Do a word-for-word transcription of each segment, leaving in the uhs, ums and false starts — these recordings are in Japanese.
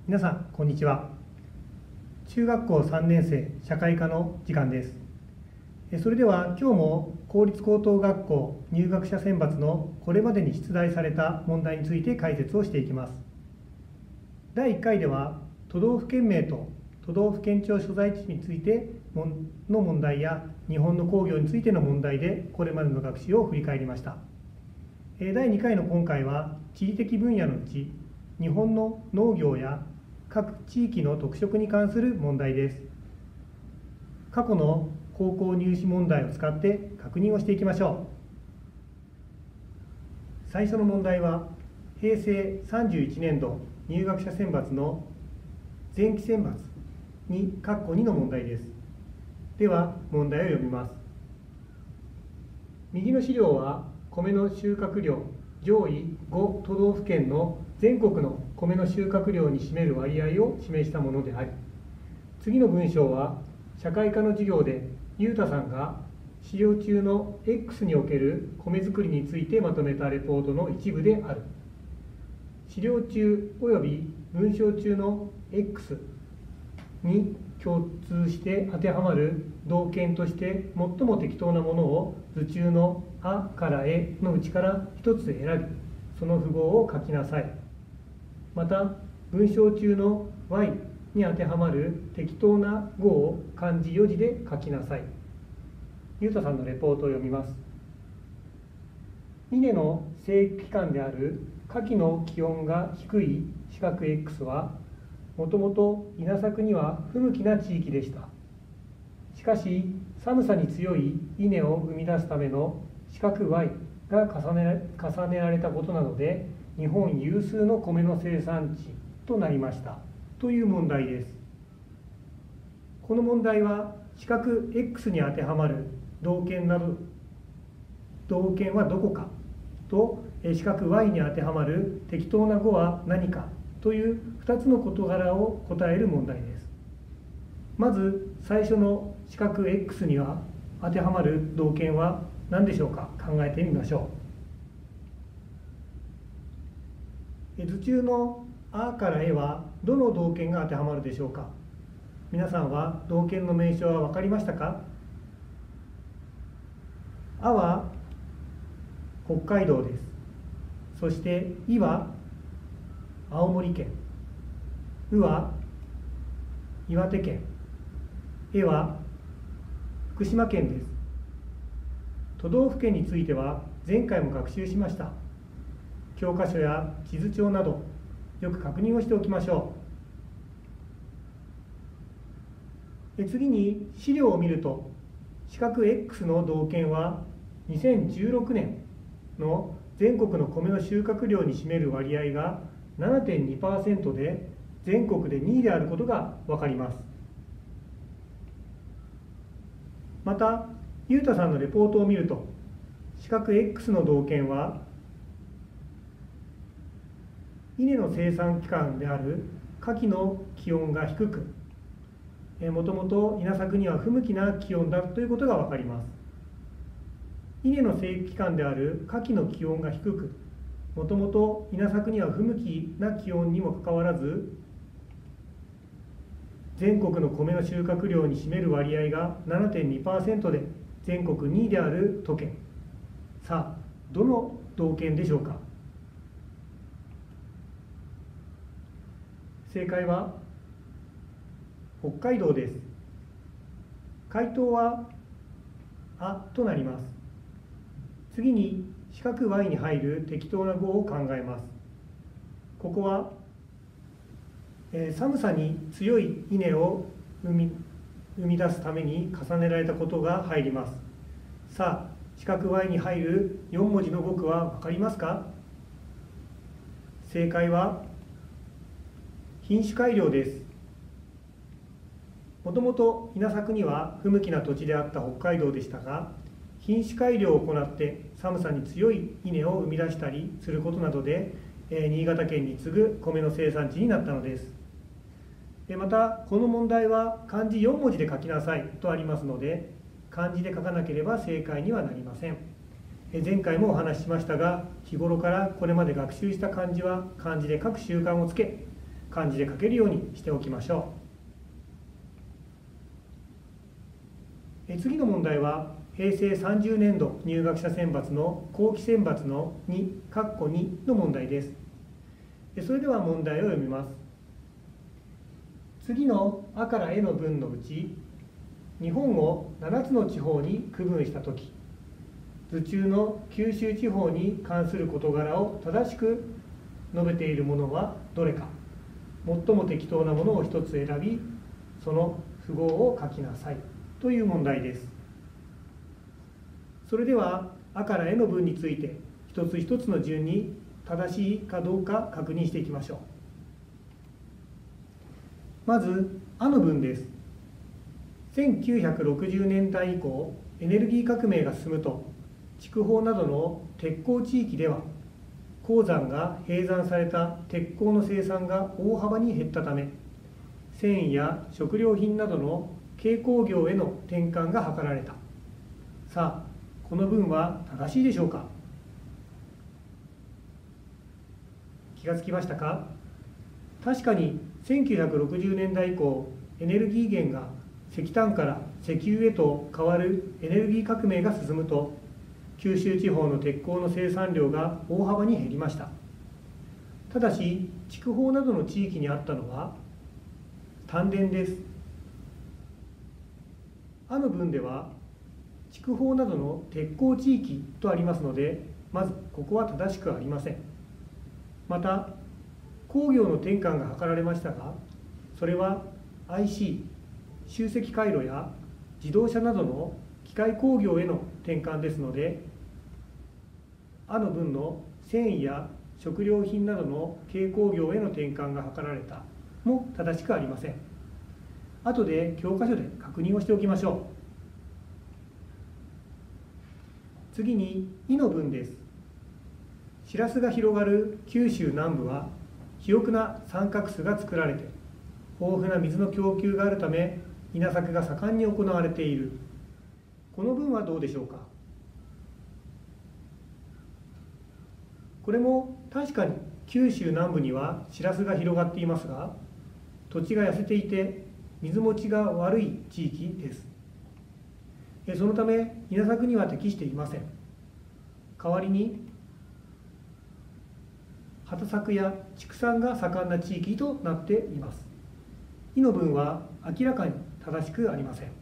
皆さんこんにちは。中学校さんねん生社会科の時間です。それでは今日も公立高等学校入学者選抜のこれまでに出題された問題について解説をしていきます。だいいっかいでは都道府県名と都道府県庁所在地についての問題や日本の工業についての問題でこれまでの学習を振り返りました。だいにかいの今回は地理的分野のうち日本の農業や各地域の特色に関する問題です。過去の高校入試問題を使って確認をしていきましょう。最初の問題はへいせいさんじゅういちねんど入学者選抜の前期選抜に括弧にの問題です。では問題を読みます。右の資料は米の収穫量上位ご都道府県の全国の米の収穫量に占める割合を示したものであり、次の文章は社会科の授業で裕太さんが資料中の X における米作りについてまとめたレポートの一部である。資料中および文章中の X に共通して当てはまる動圏として最も適当なものを図中の「あ」から「え」のうちから一つ選び、その符号を書きなさい。また文章中の Y に当てはまる適当な語を漢字よじで書きなさい。裕太さんのレポートを読みます。稲の生育期間である夏季の気温が低い四角 X はもともと稲作には不向きな地域でした。しかし寒さに強い稲を生み出すための四角 Y が重ね、重ねられたことなどで日本有数の米の生産地となりましたという問題です。この問題は四角 X に当てはまる動圏など動圏はどこかと四角 Y に当てはまる適当な語は何かというふたつの事柄を答える問題です。まず最初の四角 X には当てはまる動圏は何でしょうか。考えてみましょう。図中の「あ」から「え」はどの動圏が当てはまるでしょうか。皆さんは動圏の名称は分かりましたか。「あ」は北海道です。そして「い」は青森県、「う」は岩手県、「え」は福島県です。都道府県については前回も学習しました。教科書や地図帳などよく確認をしておきましょう。次に資料を見ると四角 X の動圏はにせんじゅうろくねんの全国の米の収穫量に占める割合が ななてんにパーセント で全国でにいであることが分かります。また裕太さんのレポートを見ると四角 X の動圏は稲の生産期間である夏季の気温が低く、もともと稲作には不向きな気温だということが分かります。稲の生育期間である夏季の気温が低く、もともと稲作には不向きな気温にもかかわらず全国の米の収穫量に占める割合が ななてんにパーセント で全国にいである都県。さあどの道県でしょうか。正解は北海道です。回答は「あ」となります。次に四角 Y に入る適当な語を考えます。ここは、えー、寒さに強い稲を生み、生み出すために重ねられたことが入ります。さあ四角 Y に入るよんもじの語句は分かりますか。正解は品種改良です。もともと稲作には不向きな土地であった北海道でしたが、品種改良を行って寒さに強い稲を生み出したりすることなどで、えー、新潟県に次ぐ米の生産地になったのです。でまたこの問題は漢字よんもじで書きなさいとありますので、漢字で書かなければ正解にはなりません。えー、前回もお話ししましたが、日頃からこれまで学習した漢字は漢字で書く習慣をつけ、 漢字で書けるようにしておきましょう。え次の問題はへいせいさんじゅうねんど入学者選抜の後期選抜のにの問題です。それでは問題を読みます。次のあからえの文のうち、日本をななつの地方に区分したとき、図中の九州地方に関する事柄を正しく述べているものはどれか、最も適当なものを一つ選び、その符号を書きなさいという問題です。それではあからえの文について一つ一つの順に正しいかどうか確認していきましょう。まずあの文です。せんきゅうひゃくろくじゅうねんだい以降、エネルギー革命が進むと、筑豊などの鉄鋼地域では鉱山が閉山された鉄鋼の生産が大幅に減ったため、繊維や食料品などの軽工業への転換が図られた。さあ、この文は正しいでしょうか。気がつきましたか。確かにせんきゅうひゃくろくじゅうねんだい以降、エネルギー源が石炭から石油へと変わるエネルギー革命が進むと、九州地方の鉄鋼の生産量が大幅に減りました。ただし筑豊などの地域にあったのは炭田です。あの文では筑豊などの鉄鋼地域とありますので、まずここは正しくありません。また工業の転換が図られましたが、それは アイシー 集積回路や自動車などの機械工業への転換ですので、あの文の繊維や食料品などの軽工業への転換が図られたも正しくありません。後で教科書で確認をしておきましょう。次にいの文です。しらすが広がる九州南部は肥沃な三角巣が作られて、豊富な水の供給があるため稲作が盛んに行われている。この文はどうでしょうか。これも確かに九州南部にはしらすが広がっていますが、土地が痩せていて水持ちが悪い地域です。そのため稲作には適していません。代わりに畑作や畜産が盛んな地域となっています。いの文は明らかに正しくありません。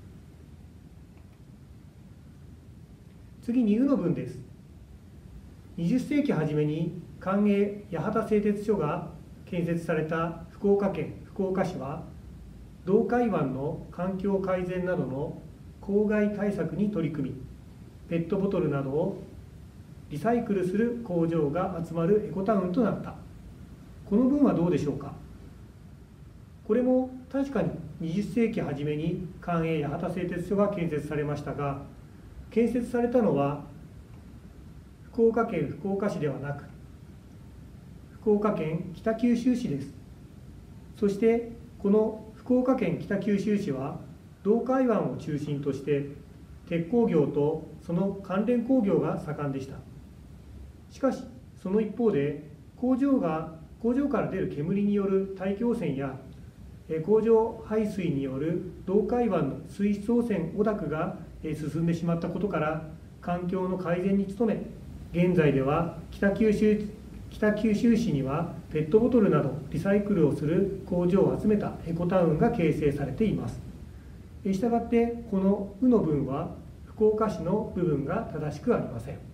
次にうの文です。にじゅっせいき初めに官営八幡製鉄所が建設された福岡県福岡市は、洞海湾の環境改善などの公害対策に取り組み、ペットボトルなどをリサイクルする工場が集まるエコタウンとなった。この文はどうでしょうか。これも確かににじゅっせいき初めに官営八幡製鉄所が建設されましたが、建設されたのは福岡県福岡市ではなく、福岡県北九州市です。そしてこの福岡県北九州市は洞海湾を中心として鉄鋼業とその関連工業が盛んでした。しかしその一方で工場が工場から出る煙による大気汚染や工場排水による洞海湾の水質汚染汚濁が進んでしまったことから、環境の改善に努め、現在では北九州北九州市にはペットボトルなどリサイクルをする工場を集めたエコタウンが形成されています。したがってこの「う」の文は福岡市の部分が正しくありません。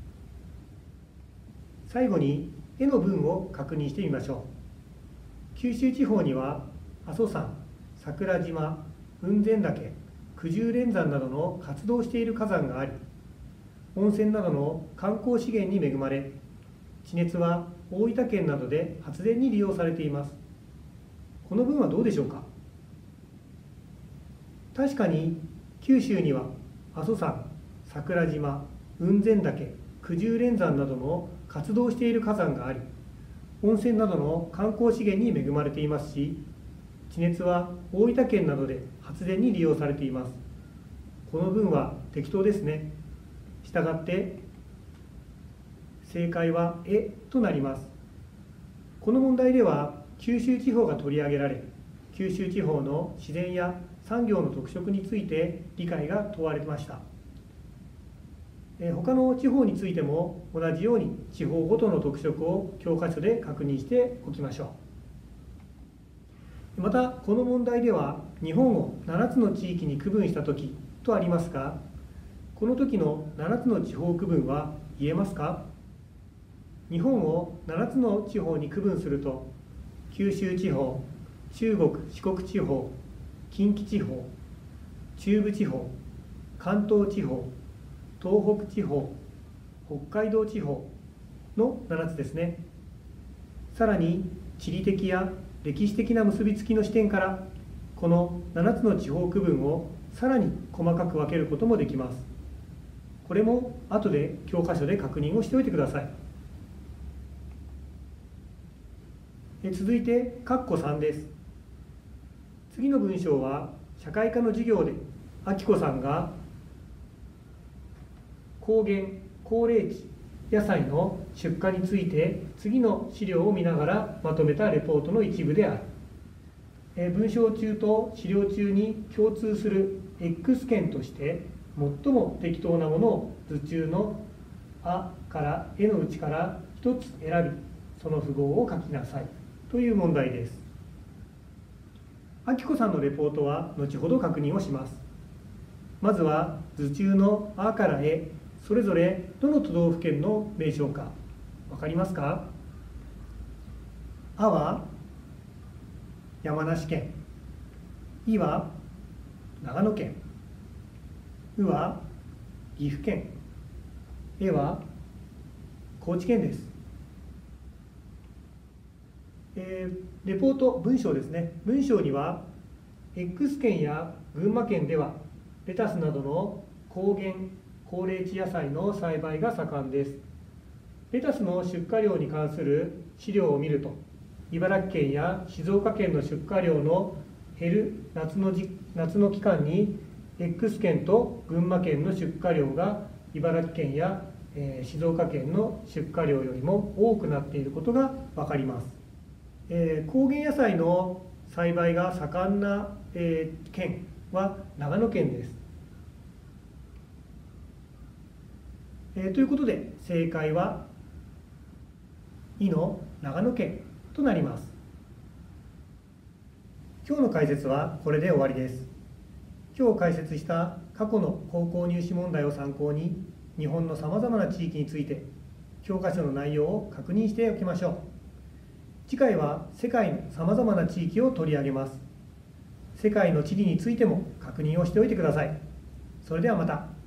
最後に「え」の文を確認してみましょう。九州地方には阿蘇山、桜島、雲仙岳、九十連山などの活動している火山があり、温泉などの観光資源に恵まれ、地熱は大分県などで発電に利用されています。この文はどうでしょうか。確かに九州には阿蘇山、桜島、雲仙岳、九十連山などの活動している火山があり、温泉などの観光資源に恵まれていますし、地熱は大分県などで発電に利用されています。この文は適当ですね。したがって正解は「え」となります。この問題では九州地方が取り上げられ、九州地方の自然や産業の特色について理解が問われました。他の地方についても同じように地方ごとの特色を教科書で確認しておきましょう。またこの問題では日本をななつの地域に区分した時とありますが、この時のななつの地方区分は言えますか？日本をななつの地方に区分すると、九州地方、中国・四国地方、近畿地方、中部地方、関東地方、東北地方、北海道地方のななつですね。さらに地理的や歴史的な結びつきの視点から、このななつの地方区分をさらに細かく分けることもできます。これも後で教科書で確認をしておいてください。え続いて括弧さんです。次の文章は社会科の授業であきこさんが高原・高齢地・野菜の出荷について次の資料を見ながらまとめたレポートの一部である。え文章中と資料中に共通する X 検として最も適当なものを図中の「あ」から「え」のうちからひとつ選び、その符号を書きなさいという問題です。あきこさんのレポートは後ほど確認をします。まずは図中の「あ」から「え」、それぞれどの都道府県の名称か分かりますか？「あ」は山梨県、「い」は長野県、「う」は岐阜県、「え」は高知県です。えー、レポート文章ですね。文章には X 県や群馬県ではレタスなどの高原・高齢地野菜の栽培が盛んです。レタスの出荷量に関する資料を見ると、茨城県や静岡県の出荷量の減る夏のじ夏の期間に X 県と群馬県の出荷量が茨城県や、えー、静岡県の出荷量よりも多くなっていることが分かります。えー、高原野菜の栽培が盛んな、えー、県は長野県です。えー、ということで正解は「い」の長野県となります。今日の解説はこれで終わりです。今日解説した過去の高校入試問題を参考に、日本のさまざまな地域について教科書の内容を確認しておきましょう。次回は世界のさまざまな地域を取り上げます。世界の地理についても確認をしておいてください。それではまた。